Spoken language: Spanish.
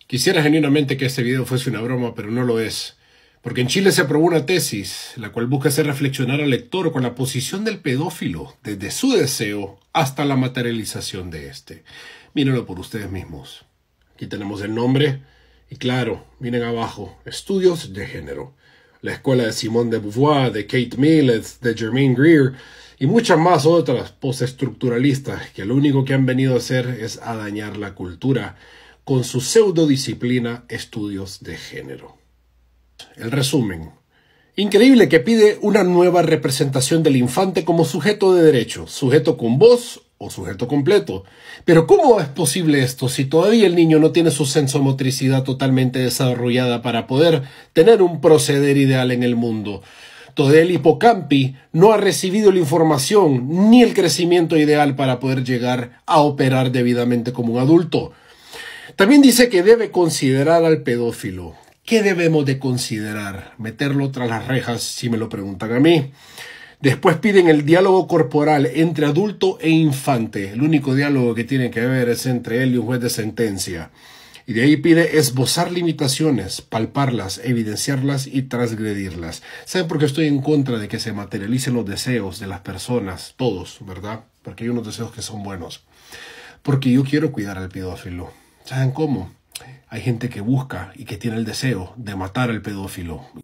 Quisiera genuinamente que este video fuese una broma, pero no lo es. Porque en Chile se aprobó una tesis, la cual busca hacer reflexionar al lector con la posición del pedófilo, desde su deseo hasta la materialización de este. Mírenlo por ustedes mismos. Aquí tenemos el nombre, y claro, miren abajo, estudios de género. La escuela de Simone de Beauvoir, de Kate Millett, de Germaine Greer, y muchas más otras postestructuralistas que lo único que han venido a hacer es a dañar la cultura con su pseudodisciplina estudios de género. El resumen. Increíble que pide una nueva representación del infante como sujeto de derecho, sujeto con voz o sujeto completo. Pero ¿cómo es posible esto si todavía el niño no tiene su sensomotricidad totalmente desarrollada para poder tener un proceder ideal en el mundo? Todavía el hipocampi no ha recibido la información ni el crecimiento ideal para poder llegar a operar debidamente como un adulto. También dice que debe considerar al pedófilo. ¿Qué debemos de considerar? Meterlo tras las rejas, si me lo preguntan a mí. Después piden el diálogo corporal entre adulto e infante. El único diálogo que tiene que haber es entre él y un juez de sentencia. Y de ahí pide esbozar limitaciones, palparlas, evidenciarlas y transgredirlas. ¿Saben por qué estoy en contra de que se materialicen los deseos de las personas? Todos, ¿verdad? Porque hay unos deseos que son buenos. Porque yo quiero cuidar al pedófilo. ¿Saben cómo? Hay gente que busca y que tiene el deseo de matar al pedófilo.